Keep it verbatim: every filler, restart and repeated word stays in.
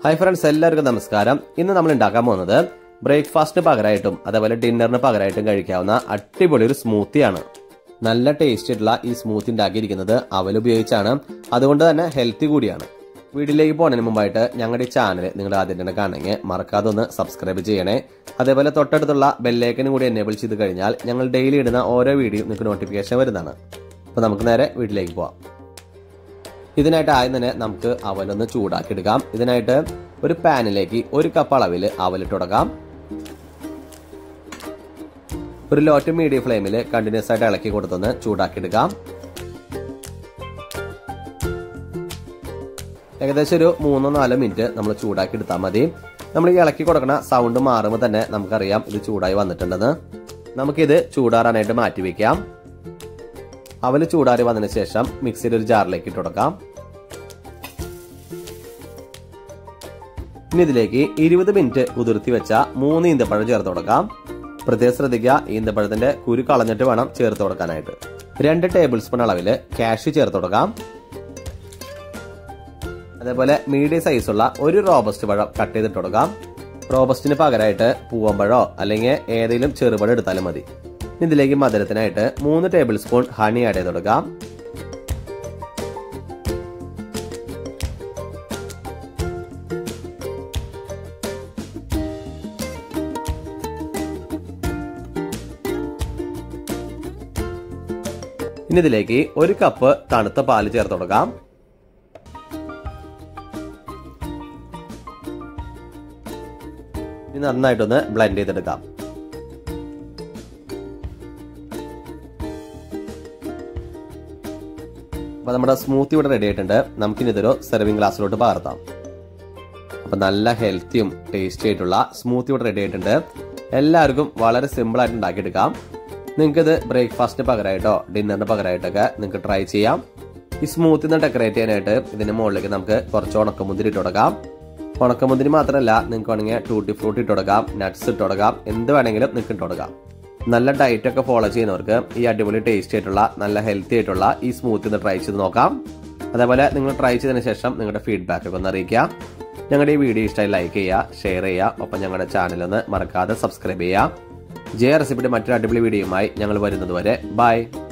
Hi friends, എല്ലാവർക്കും നമസ്കാരം. ഇന്ന് നമ്മൾ ഉണ്ടാക്കാൻ പോകുന്നത് ബ്രേക്ക്ഫാസ്റ്റിന് പകരമായിട്ടും അതേപോലെ ഡിന്നറിന് പകരമായിട്ടും കഴിക്കാവുന്ന അടിപൊളി ഒരു സ്മൂത്തിയാണ്. നല്ല ടേസ്റ്റ് ആയിട്ടുള്ള ഈ സ്മൂത്തി ഉണ്ടാക്കിയിരിക്കുന്നത് അവൽ ഉപയോഗിച്ചാണ്. അതുകൊണ്ട് തന്നെ ഹെൽത്തി കൂടിയാണ്. വീഡിയോയിലേക്ക് പോകുന്നതിന് മുമ്പായിട്ട് ഞങ്ങളുടെ ഈ ചാനൽ നിങ്ങൾ ആദ്യം തന്നെ കാണണമെങ്കിൽ മറക്കാതെ ഒന്ന് സബ്സ്ക്രൈബ് ചെയ്യണേ. അതേപോലെ തൊട്ടടുത്തുള്ള ബെല്ലൈക്കനും കൂടി എനേബിൾ ചെയ്ത് കഴിഞ്ഞാൽ ഞങ്ങൾ ഡെയിലി ഇടുന്ന ഓരോ വീഡിയോ നിങ്ങൾക്ക് നോട്ടിഫിക്കേഷൻ വരുന്നതാണ്. അപ്പോൾ നമുക്ക് നേരെ വീട്ടിലേക്ക് പോവാം. ഇതിനായിട്ട് ആദ്യം തന്നെ നമുക്ക് അവലൊന്ന് ചൂടാക്കി എടുക്കാം. ഇതിനായിട്ട് ഒരു പാനിലേക്ക് ഒരു കപ്പ് അളവിൽ അവലിട്ട് കൊടുക്കാം. ഒരു ലോ ടു മീഡിയം ഫ്ലെയിമിൽ കണ്ടിന്യൂസ് ആയിട്ട് ഇളക്കി കൊടുത്തൊന്ന് ചൂടാക്കി എടുക്കാം. ഏകദേശം ഒരു മൂന്നോ നാലോ മിനിറ്റ് നമ്മൾ ചൂടാക്കി എടുത്താൽ മതി. നമ്മൾ ഈ ഇളക്കി കൊടുക്കുന്ന സൗണ്ട് മാറുമ്പോൾ തന്നെ നമുക്കറിയാം ഇത് ചൂടായി വന്നിട്ടുണ്ടെന്ന്. നമുക്കിത് ചൂടാറാനായിട്ട് മാറ്റി വെക്കാം. അവല് ചൂടാറി വന്നതിന് ശേഷം മിക്സിയിൽ ഒരു ജാറിലേക്ക് ഇട്ട് കൊടുക്കാം. ഇനി ഇതിലേക്ക് ഇരുപത് മിനിറ്റ് കുതിർത്തി വെച്ച മൂന്ന് ഈന്തപ്പഴം ചേർത്ത് കൊടുക്കാം. പ്രത്യേകം ശ്രദ്ധിക്കുക, ഈന്തപ്പഴത്തിന്റെ കുരു കളഞ്ഞിട്ട് വേണം ചേർത്ത് കൊടുക്കാനായിട്ട്. രണ്ട് ടേബിൾ സ്പൂൺ അളവില് കാഷ്യൂ ചേർത്ത് കൊടുക്കാം. അതേപോലെ മീഡിയം സൈസുള്ള ഒരു റോബസ്റ്റ് പഴം കട്ട് ചെയ്തിട്ട് കൊടുക്കാം. റോബസ്റ്റിന് പകരമായിട്ട് പൂവമ്പഴോ അല്ലെങ്കിൽ ഏതെങ്കിലും ചെറുപഴം എടുത്താലും മതി. ഇതിലേക്ക് മധുരത്തിനായിട്ട് മൂന്ന് ടേബിൾ സ്പൂൺ ഹണി ആഡ് ചെയ്ത് കൊടുക്കാം. ഇനി ഇതിലേക്ക് ഒരു കപ്പ് തണുത്ത പാല് ചേർത്ത് കൊടുക്കാം. ഇനി നന്നായിട്ടൊന്ന് ബ്ലെൻഡ് ചെയ്തെടുക്കാം. അപ്പൊ നമ്മുടെ സ്മൂത്തി ഇവിടെ റെഡി ആയിട്ടുണ്ട്. നമുക്കിനി ഇതൊരു സെർവിംഗ് ഗ്ലാസ്സിലോട്ട് പകർത്താം. അപ്പൊ നല്ല ഹെൽത്തിയും ടേസ്റ്റി ആയിട്ടുള്ള സ്മൂത്തി ഇവിടെ റെഡി ആയിട്ടുണ്ട്. എല്ലാവർക്കും വളരെ സിമ്പിൾ ആയിട്ട് ഉണ്ടാക്കിയെടുക്കാം. നിങ്ങൾക്ക് ഇത് ബ്രേക്ക്ഫാസ്റ്റിന് പകരമായിട്ടോ ഡിന്നറിന് പകരമായിട്ടൊക്കെ നിങ്ങൾക്ക് ട്രൈ ചെയ്യാം. ഈ സ്മൂത്തി ഒന്ന് ഡെക്കറേറ്റ് ചെയ്യാനായിട്ട് ഇതിന്റെ മുകളിലേക്ക് നമുക്ക് കുറച്ച് ഉണക്കമുന്തിരി ഇട്ട് കൊടുക്കാം. ഉണക്കമുന്തിരി മാത്രമല്ല, നിങ്ങൾക്ക് വേണമെങ്കിൽ ടൂട്ടി ഫ്രൂട്ടി ഇട്ട് കൊടുക്കാം, നട്ട്സ് ഇട്ട് കൊടുക്കാം, എന്ത് വേണമെങ്കിലും നിങ്ങൾക്ക് ഇട്ട് കൊടുക്കാം. നല്ല ഡയറ്റ് ഒക്കെ ഫോളോ ചെയ്യുന്നവർക്ക് ഈ അടിപൊളി ടേസ്റ്റി ആയിട്ടുള്ള നല്ല ഹെൽത്തി ആയിട്ടുള്ള ഈ സ്മൂത്തി ഒന്ന് ട്രൈ ചെയ്ത് നോക്കാം. അതേപോലെ നിങ്ങൾ ട്രൈ ചെയ്തതിന് ശേഷം നിങ്ങളുടെ ഫീഡ്ബാക്ക് ഒക്കെ ഒന്ന് അറിയിക്കാം. ഞങ്ങളുടെ ഈ വീഡിയോ ഇഷ്ടമായി ലൈക്ക് ചെയ്യുക, ഷെയർ ചെയ്യുക. ഒപ്പം ഞങ്ങളുടെ ചാനൽ ഒന്ന് മറക്കാതെ സബ്സ്ക്രൈബ് ചെയ്യുക. ജെ റെസിപ്പിയുടെ മറ്റൊരു അടിപൊളി വീഡിയോയുമായി ഞങ്ങൾ വരുന്നത് വരെ ബൈ.